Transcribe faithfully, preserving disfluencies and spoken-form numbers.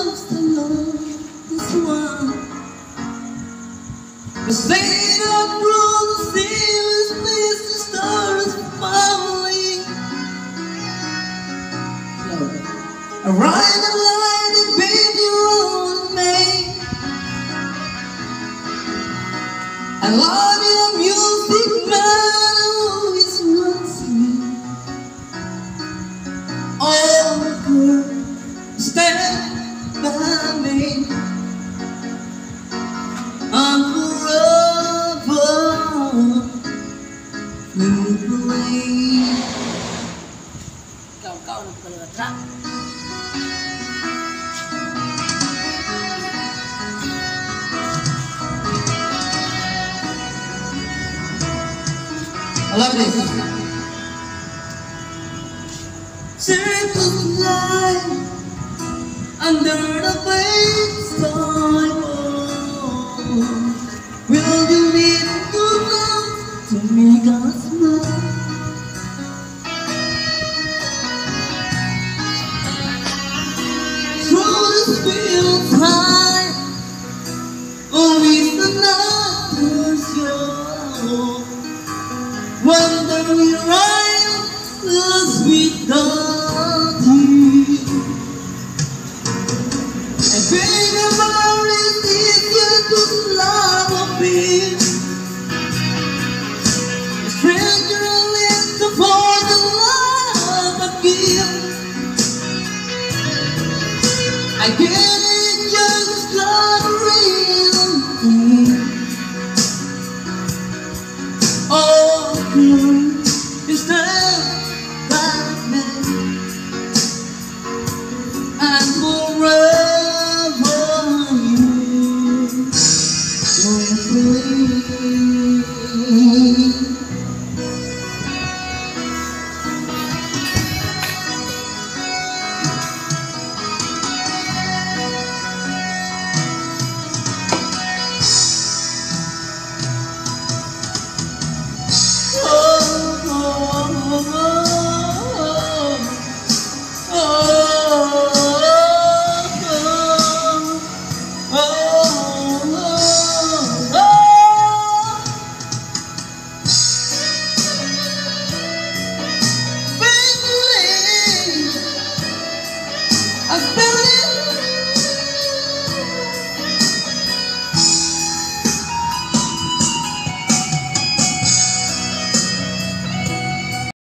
loves the longest one. The state of brutal series makes the stars falling. A ride and light that baby roll me. I love your music, man, always wants me. Oh, girl, stand by me. I'm forever flew away. Kau kau nak bergerak. I love this. Circles lie under the fake sky. Will you need good love to make us smile? Through the fields high, always the night was yours. Wonder we ride the sweet darting. And think about it if you could love a bit. A stranger lives to for the love again. I can't